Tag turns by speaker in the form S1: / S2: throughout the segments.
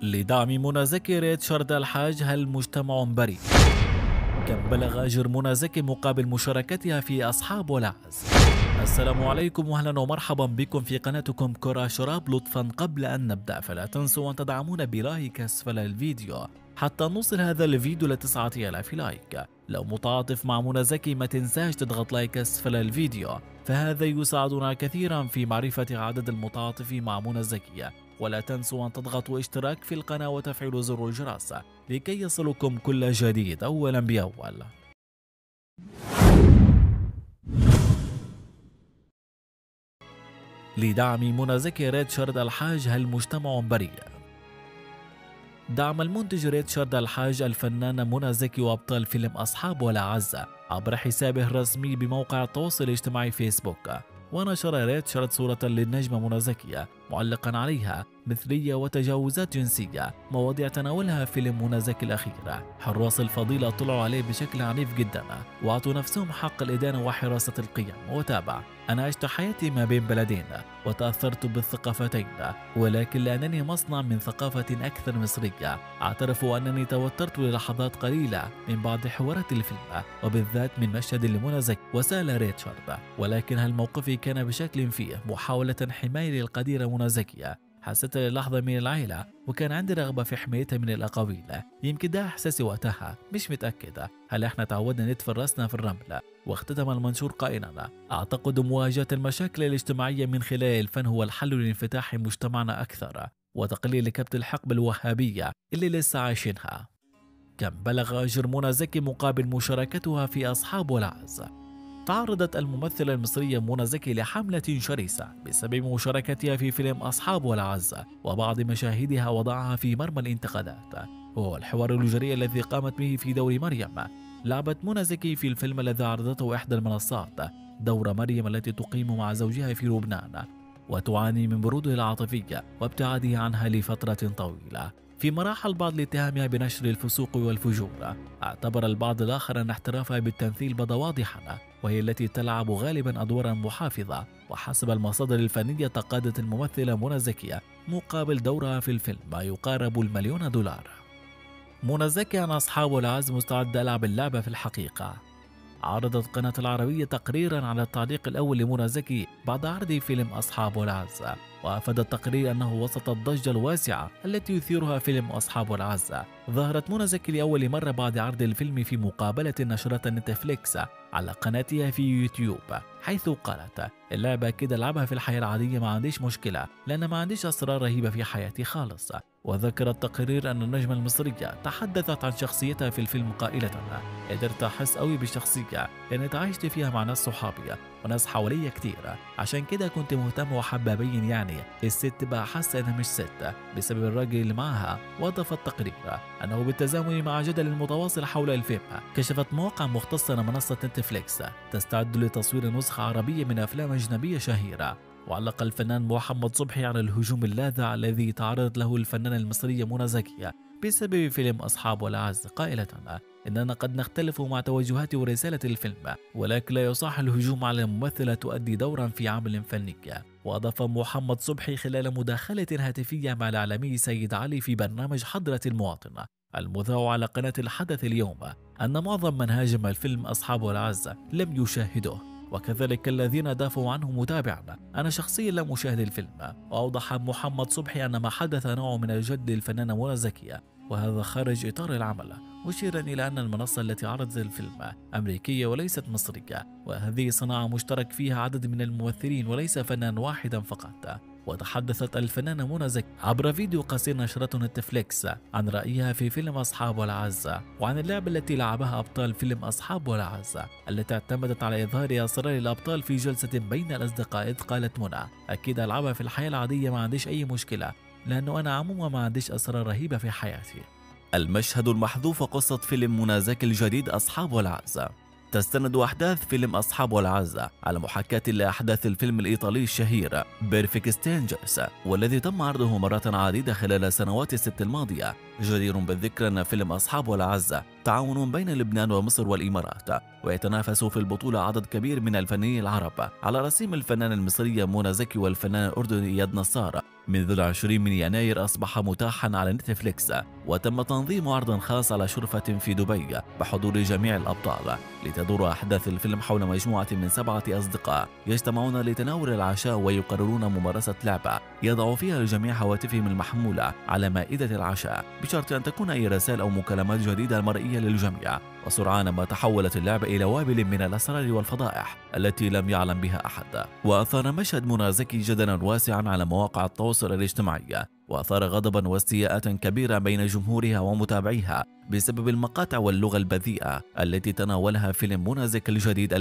S1: لدعم منى زكي ريتشارد الحاج، هل مجتمع بريء؟ كم بلغ أجر منى زكي مقابل مشاركتها في أصحاب والأعز؟ السلام عليكم واهلا ومرحبا بكم في قناتكم كرة شراب. لطفا قبل أن نبدأ فلا تنسوا أن تدعمونا بلايك أسفل الفيديو حتى نوصل هذا الفيديو ل 9000 لايك. لو متعاطف مع منى زكي ما تنساش تضغط لايك أسفل الفيديو، فهذا يساعدنا كثيرا في معرفة عدد المتعاطفين مع منى زكي. ولا تنسوا أن تضغطوا اشتراك في القناة وتفعيلوا زر الجرس لكي يصلكم كل جديد أولا بأول. لدعم منى زكي ريتشارد الحاج، هل مجتمع بريء؟ دعم المنتج ريتشارد الحاج الفنانة منى زكي وأبطال فيلم أصحاب والأعز عبر حسابه الرسمي بموقع التواصل الاجتماعي فيسبوك. ونشر ريتشارد صورة للنجمة منى زكي معلقا عليها مثلية وتجاوزات جنسية، مواضيع تناولها فيلم منى زكي الأخير. حراس الفضيلة طلعوا عليه بشكل عنيف جدا وأعطوا نفسهم حق الإدانة وحراسة القيم. وتابع: أنا عشت حياتي ما بين بلدين وتأثرت بالثقافتين، ولكن لأنني مصنع من ثقافة أكثر مصرية. أعترف أنني توترت للحظات قليلة من بعض حوارات الفيلم وبالذات من مشهد لمنى زكي. وسأل ريتشارد: ولكن هل موقفي كان بشكل فيه محاولة حماية للقديرة منى زكي؟ حسيت للحظة من العائلة وكان عندي رغبة في حمايتها من الأقاويل. يمكن ده إحساسي وقتها، مش متأكدة هل إحنا تعودنا ندفن رأسنا في الرمل. واختتم المنشور قائلا: أعتقد مواجهة المشاكل الاجتماعية من خلال الفن هو الحل لانفتاح مجتمعنا أكثر وتقليل كبت الحقب الوهابية اللي لسه عايشينها. كم بلغ أجر منى زكي مقابل مشاركتها في أصحاب والأعز؟ تعرضت الممثلة المصرية منى زكي لحملة شرسة بسبب مشاركتها في فيلم أصحاب والأعز، وبعض مشاهدها وضعها في مرمى الانتقادات. وهو الحوار الجريء الذي قامت به في دور مريم. لعبت منى زكي في الفيلم الذي عرضته إحدى المنصات دور مريم التي تقيم مع زوجها في لبنان وتعاني من بروده العاطفي وابتعاده عنها لفترة طويلة. فيما راح البعض لاتهامها بنشر الفسوق والفجور، اعتبر البعض الآخر أن احترافها بالتمثيل بدا واضحا، وهي التي تلعب غالبا أدوارا محافظة. وحسب المصادر الفنية تقاضت الممثلة منى زكي مقابل دورها في الفيلم ما يقارب $1,000,000. منى زكي عن أصحاب والأعز: مستعد ألعب اللعبة في الحقيقة. عرضت قناة العربية تقريرا على التعليق الأول لمنى زكي بعد عرض فيلم أصحاب والأعز، وأفاد التقرير أنه وسط الضجة الواسعة التي يثيرها فيلم أصحاب والأعز، ظهرت منى زكي لأول مرة بعد عرض الفيلم في مقابلة نشرتها نتفليكس على قناتها في يوتيوب، حيث قالت: اللعبة كده ألعبها في الحياة العادية، ما عنديش مشكلة لأن ما عنديش أسرار رهيبة في حياتي خالص. وذكر التقرير أن النجمة المصرية تحدثت عن شخصيتها في الفيلم قائلة: قدرت أحس قوي بالشخصية لأن تعايشت فيها مع ناس صحابي وناس حواليا كتير، عشان كده كنت مهتم وحابة أبين يعني الست بقى حاسة إنها مش ست بسبب الراجل اللي معاها. وأضاف التقرير أنه بالتزامن مع جدل المتواصل حول الفيلم، كشفت مواقع مختصة منصة نتفليكس تستعد لتصوير نسخة عربية من أفلام أجنبية شهيرة. وعلق الفنان محمد صبحي عن الهجوم اللاذع الذي تعرضت له الفنانة المصرية منى زكي بسبب فيلم أصحاب والأعز قائلة: إننا قد نختلف مع توجهات ورسالة الفيلم، ولكن لا يصح الهجوم على ممثلة تؤدي دورا في عمل فني. وأضاف محمد صبحي خلال مداخلة هاتفية مع الإعلامي سيد علي في برنامج حضرة المواطن المذاع على قناة الحدث اليوم أن معظم من هاجم الفيلم أصحاب والأعز لم يشاهده، وكذلك الذين دافعوا عنه متابعا. أنا شخصيا لم أشاهد الفيلم. وأوضح محمد صبحي أن ما حدث نوع من الجد للفنانة منى زكي وهذا خارج إطار العمل، مشيرا إلى أن المنصة التي عرضت الفيلم أمريكية وليست مصرية، وهذه صناعة مشترك فيها عدد من الممثلين وليس فنان واحدا فقط. وتحدثت الفنانة منى زكي عبر فيديو قصير نشرته نتفليكس عن رأيها في فيلم أصحاب والأعز وعن اللعبة التي لعبها أبطال فيلم أصحاب والأعز التي اعتمدت على إظهار أسرار الأبطال في جلسة بين الأصدقاء. إذ قالت منى: أكيد ألعبها في الحياة العادية، ما عنديش أي مشكلة لأنه أنا عموما ما عنديش أسرار رهيبة في حياتي. المشهد المحذوف قصة فيلم منى زكي الجديد أصحاب والأعز. تستند أحداث فيلم أصحاب والأعز على محاكاة لأحداث الفيلم الإيطالي الشهير بيرفكت سترينجرز، والذي تم عرضه مرات عديدة خلال السنوات الست الماضية. جدير بالذكر أن فيلم أصحاب والأعزة تعاون بين لبنان ومصر والإمارات، ويتنافس في البطولة عدد كبير من الفنانين العرب، على رسيم الفنانة المصرية منى زكي والفنان الأردني إياد نصار. منذ 20 من يناير أصبح متاحا على نتفليكس، وتم تنظيم عرض خاص على شرفة في دبي بحضور جميع الأبطال، لتدور أحداث الفيلم حول مجموعة من 7 أصدقاء يجتمعون لتناول العشاء ويقررون ممارسة لعبة يضع فيها الجميع هواتفهم المحمولة على مائدة العشاء، بشرط أن تكون أي رسائل أو مكالمات جديدة مرئية للجميع. وسرعان ما تحولت اللعبة إلى وابل من الأسرار والفضائح التي لم يعلم بها أحد، وأثار مشهد منى زكي جدلا واسعا على مواقع التواصل الاجتماعي، وأثار غضبا واستياءة كبيرة بين جمهورها ومتابعيها بسبب المقاطع واللغة البذيئة التي تناولها فيلم منى زكي الجديد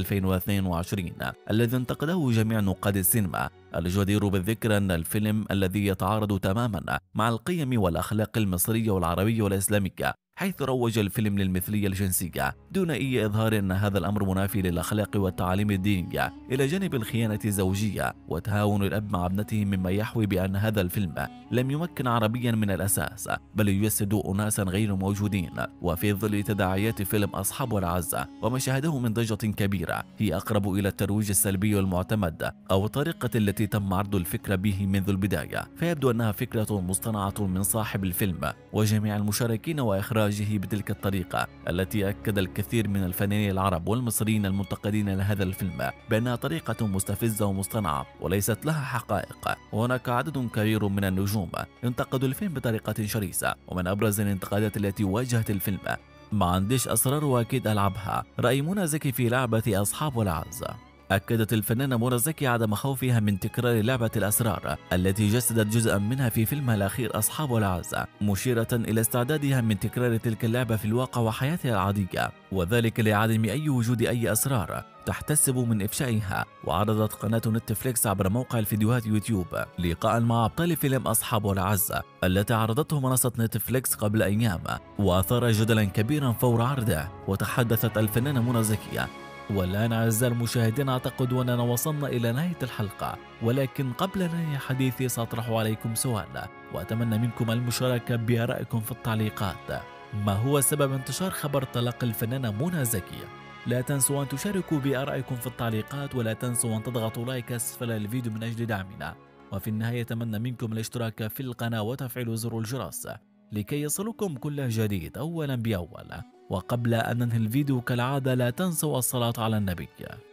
S1: 2022 الذي انتقده جميع نقاد السينما. الجدير بالذكر أن الفيلم الذي يتعارض تماما مع القيم والأخلاق المصرية والعربية والإسلامية، حيث روج الفيلم للمثلية الجنسية دون أي إظهار أن هذا الأمر منافي للأخلاق والتعاليم الدينية، إلى جانب الخيانة الزوجية وتهاون الأب مع ابنته، مما يحوي بأن هذا الفيلم لم يمكن عربيا من الأساس، بل يجسد أناسا غير موجودين. وفي ظل تداعيات فيلم أصحاب الأعزة ومشاهده من ضجة كبيرة هي أقرب إلى الترويج السلبي المعتمد أو الطريقة التي تم عرض الفكرة به منذ البداية، فيبدو أنها فكرة مصطنعة من صاحب الفيلم وجميع المشاركين وإخراجه بتلك الطريقة التي أكد الكثير من الفنانين العرب والمصريين المنتقدين لهذا الفيلم بأنها طريقة مستفزة ومصطنعة وليست لها حقائق. وهناك عدد كبير من النجوم انتقدوا الفيلم بطريقة شرسة، ومن أبرز الانتقادات التي واجهت الفيلم: ما عنديش أسرار وأكيد ألعبها، رأي منى زكي في لعبة أصحاب الأعزة. أكدت الفنانة منى زكي عدم خوفها من تكرار لعبة الأسرار التي جسدت جزءا منها في فيلمها الأخير أصحاب الأعزة، مشيرة إلى استعدادها من تكرار تلك اللعبة في الواقع وحياتها العادية، وذلك لعدم أي وجود أي أسرار تحتسب من إفشائها. وعرضت قناة نتفليكس عبر موقع الفيديوهات يوتيوب لقاء مع أبطال فيلم أصحاب الأعزة التي عرضته منصة نتفليكس قبل أيام، وأثار جدلا كبيرا فور عرضه. وتحدثت الفنانة منى زكي: والآن أعزائي المشاهدين أعتقد أننا وصلنا إلى نهاية الحلقة، ولكن قبل نهاية حديثي سأطرح عليكم سؤال وأتمنى منكم المشاركة بآرائكم في التعليقات. ما هو سبب انتشار خبر طلاق الفنانة منى زكي؟ لا تنسوا أن تشاركوا بآرائكم في التعليقات، ولا تنسوا أن تضغطوا لايك أسفل الفيديو من أجل دعمنا. وفي النهاية أتمنى منكم الاشتراك في القناة وتفعيل زر الجرس لكي يصلكم كل جديد أولا بأول. وقبل أن ننهي الفيديو كالعادة لا تنسوا الصلاة على النبي.